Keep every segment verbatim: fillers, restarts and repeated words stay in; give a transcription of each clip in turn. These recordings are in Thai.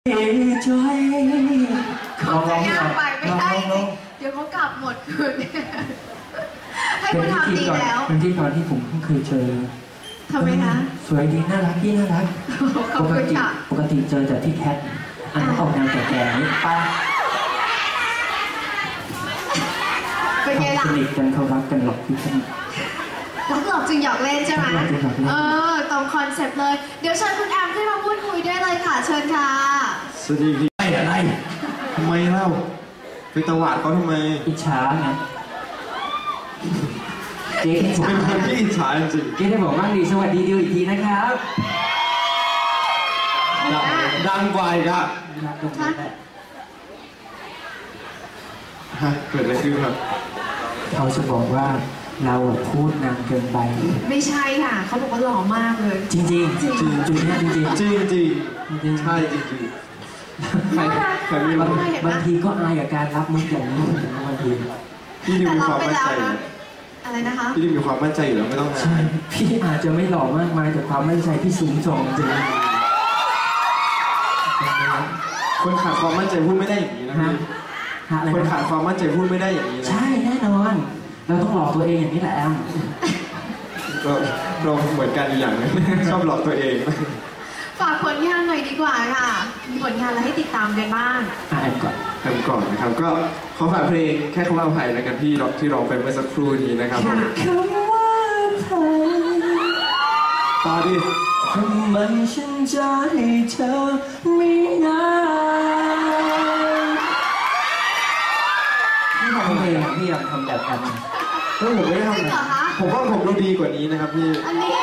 จอยเขาจะยากไปไม่ได้เดี๋ยวเขากลับหมดคืนให้คุณทำดีแล้วเป็นที่ตอนที่ผมเพิ่งเคยเจอทำไมคะสวยดีน่ารักพี่น่ารักปกติปกติเจอแต่ที่แคทอันนั้นออกแนวแก่ๆนี่ป้าเป็นไงล่ะสนิทกันเขารักกันหรอกพี่ท่านรักหลอกจึงหยอกเล่นใช่ไหมเออตรงคอนเซ็ปต์เลยเดี๋ยวเชิญคุณแอมขึ้นมาพูดคุยได้เลยค่ะเชิญค่ะสวัสดีพี่ไอ้อะไรทำไมเล่าไปตวาดเขาทำไมอิจฉาไงเจ๊ผมเป็นคนที่อิจฉาจริงเจ๊ได้บอกว่าดีสวัสดีดิวอีกทีนะครับดังกว่าอีกอะฮะเกิดอะไรขึ้นครับเขาจะบอกว่าเราพูดนานเกินไปไม่ใช่ค่ะเขาบอกว่าหล่อมากเลยจริงจริงจริงจุดนี้จริงจริงจริงจริงใช่จริงจริงแต่บางทีก็อายกับการรับมุกอย่างนี้บางทีพี่ดิวมีความมั่นใจอะไรนะคะพี่ดิวมีความมั่นใจอยู่แล้วไม่ต้องใช่พี่อาจจะไม่หล่อมากมายแต่ความมั่นใจพี่สูงส่งจริงคนขาดความมั่นใจพูดไม่ได้อย่างนี้นะคนขาดความมั่นใจพูดไม่ได้อย่างนี้นะใช่แน่นอนเราต้องหลอกตัวเองอย่างนี้แหละแอมเราเราเหมือนกันอย่างนึงชอบหลอกตัวเองฝากผลงานหน่อยดีกว่าค่ะมีผลงานอะไรให้ติดตามกันบ้างแอมก่อนแอมก่อนนะครับก็ขอฝากเพลงแค่คำว่าอภัยแล้วกันที่ร้องที่ร้องไปเมื่อสักครู่นี้นะครับคำว่าอภัยต่อดิทำไมฉันจะให้เธอไม่ได้พี่ทำเพลงพี่อยากทำแบบนั้นเฮ้ยผมไม่ได้ทำผมว่าผมดูดีกว่านี้นะครับพี่อันนี้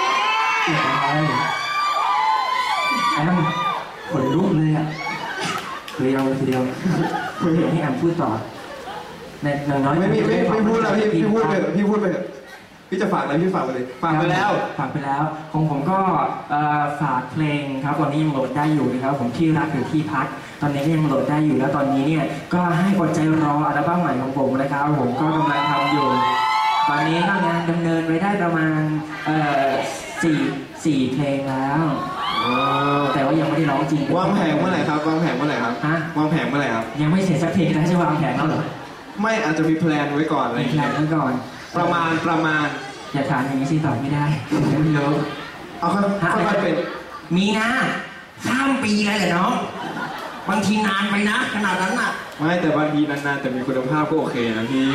แอมขนลุกเลยอ่ะเดียวทีเดียวเดี๋ยวให้แอมพูดต่อในน้อยไม่ไม่ไม่พูดแล้วพี่พี่พูดไปพี่พูดไปพี่จะฝากอะไรพี่ฝากไปเลยฝากไปแล้วฝากไปแล้วของผมก็ฝากเพลงครับตอนนี้ยังโหลดได้อยู่นะครับผมที่รักอยู่ที่พักตอนนี้ยังโหลดได้อยู่แล้วตอนนี้เนี่ยก็ให้อดใจรออัลบั้มใหม่ของผมนะครับผมก็กำลังทำอยู่ตอนนี้ก็งานดำเนินไปได้ประมาณสี่สี่เพลงแล้วแต่ว่ายังไม่ได้ร้องจริงวางแผงเมื่อไหร่ครับวางแผงเมื่อไหร่ครับวางแผงเมื่อไหร่ครับยังไม่เสร็จสักเพลงนะจะวางแผงแล้วเหรอไม่อาจจะมีแพลนไว้ก่อนอะไรแพลนไว้ก่อนประมาณประมาณอย่าถามอย่างนี้สิตอบไม่ได้ไม่รู้เอาค่อยๆเป็นมีนะข้ามปีเลยเหรอน้องบางทีนานไปนะขนาดนั้นอ่ะไม่แต่บางทีนานๆแต่มีคุณภาพก็โอเคนะพี่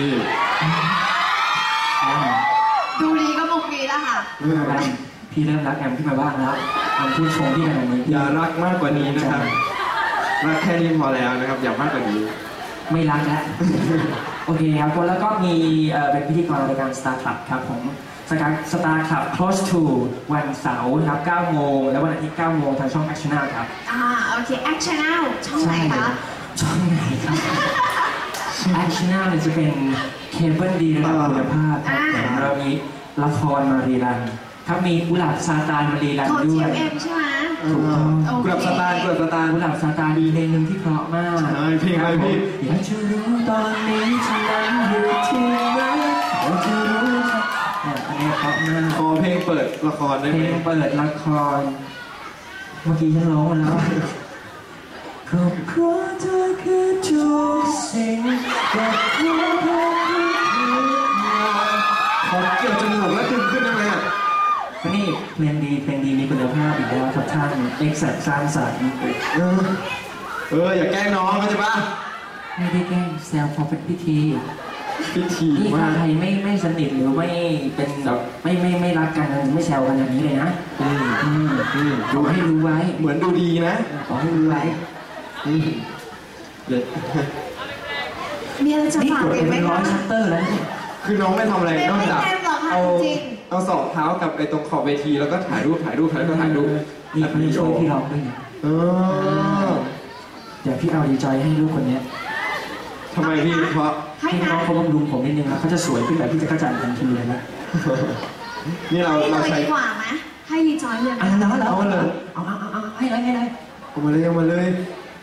ดูดีก็มุกดีแล้วค่ะพี่เริ่มรักแอมขึ้นมาบ้างแล้วแอมพูดชมพี่ขนาดนี้อย่ารักมากกว่านี้นะครับรักแค่นี้พอแล้วนะครับอย่ามากกว่านี้ไม่รักแล้วโอเคครับแล้วก็มีเป็นพิธีกรรายการ Star Club ครับผม Star Club Close to วันเสาร์ครับเก้าโมงและวันอาทิตย์เก้าโมงทางช่อง Action ครับอ่าโอเค Action ช่องไหนคะช่องไหนครับ Action เนี่ยจะเป็นเคเบิลดีระดับคุณภาพครับเรามีละครมารีรันครับมีกุหลาบซาตานมารีรันด้วยของ ที เอ็ม ใช่ไหมถูกต้องกุหลาบซาตานกุหลาบซาตานกุหลาบซาตานมีเพลงหนึ่งที่เพราะมากใช่เพลงอะไรพี่อยากจะรู้ตอนนี้ฉันนั้นอยู่ที่ไหนอยากจะรู้อันนี้เพราะมากขอเพลงเปิดละครได้ไหมเพลงเปิดละครเมื่อกี้ฉันร้องมาแล้วเพราะเพราะเธอคือทุกสิ่งกับเพราะเพราะเธอขอเกี่ยวจมูกแล้วดึงขึ้นได้ไหมอ่ะนี่เพลงดีเพลงดีมีคุณภาพอีกแล้วครับท่านเอ็กซ์สร้างสรรค์เออเอออย่าแกล้งน้องเขาใช่ปะไม่ได้แกล้งแซวพอเป็นพิธีพิธีที่คนไทยไม่ไม่สนิทหรือไม่เป็นแบบไม่ไม่ไม่รักกันไม่แซวกันอย่างนี้เลยนะอืมอืมอืมดูให้รู้ไว้เหมือนดูดีนะขอให้รู้ไว้อืมเด็ดมีอะไรจะฝากอีกไหมคะร้อยชัตเตอร์แล้วคือน้องไม่ทำอะไรนอกจากเอาเอาสอบเท้ากับไอ้ตรงขอบเวทีแล้วก็ถ่ายรูปถ่ายรูปถ่ายรูปถ่ายรูปนี่พี่ช่วยพี่ร้องด้วยเออเดี๋ยวพี่เอาดีใจให้ลูกคนนี้ทำไมพี่เพราะพี่น้องเขาบำรุงผมนิดนึงแล้วเขาจะสวยขึ้นแบบพี่จะกระจายทันทีเลยนะนี่เราเราใช้ดีกว่าไหมให้ดีใจเลยอ่ะแล้วแล้วเอาเลยเอาเอาเอาให้เลยให้เลยเอามาเลยเอามาเลย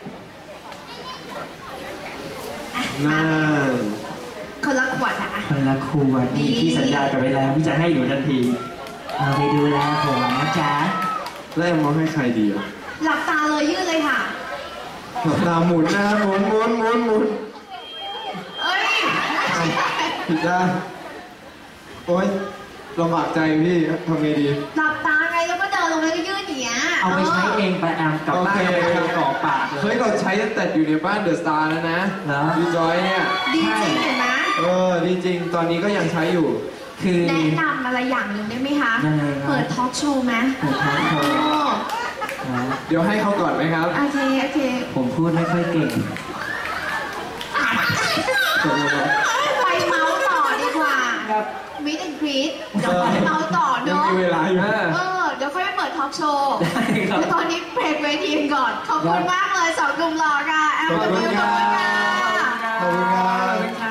น่าคนละขวดอ่ะคนละขวดนี่พี่สัญญากันไปแล้วพี่จะให้อยู่ทันทีเอาไปดูแลผมนะจ๊ะแล้วมองให้ใครดีอ่ะหลับตาเลยยืดเลยค่ะหลับตาหมุนนะหมุนหมุนหมุนหมุนเอ้ยผิดได้านโอ๊ยลำบากใจพี่ทำไงดีหลับตาไงแล้วก็เดินลงไปก็ยืดอย่างเงี้ยเอาไปใช้เองไปแอมกลับบ้านกับไปต่อปากเลเฮ้ยยเราใช้ตั้งแต่อยู่ในบ้านเดอะสตาร์แล้วนะเหรอดีจอยเนี่ยดีจริงเห็นไหมเออดีจริงตอนนี้ก็ยังใช้อยู่คือแนะนำอะไรอย่างหนึ่งได้ไหมคะยังไงครับเปิดทอล์กโชว์ไหมเปิดทอล์กโชว์โอ้นะเดี๋ยวให้เขาก่อนไหมครับโอเคโอเคผมพูดไม่ค่อยเก่งไปเมาส์ต่อดีกว่าครับมิดแอนด์กรีดเดี๋ยวไปเมาส์ต่อยังเนาะมีเวลาอยู่เออเดี๋ยวค่อยไปเปิดทอล์กโชว์ได้ครับแล้วตอนนี้เบรกเวทีกันก่อน ขอบคุณมากเลยสองหนุ่มหล่อค่ะแอมขอบคุณขอบคุณครัค่ะบ ขอบคุณครับ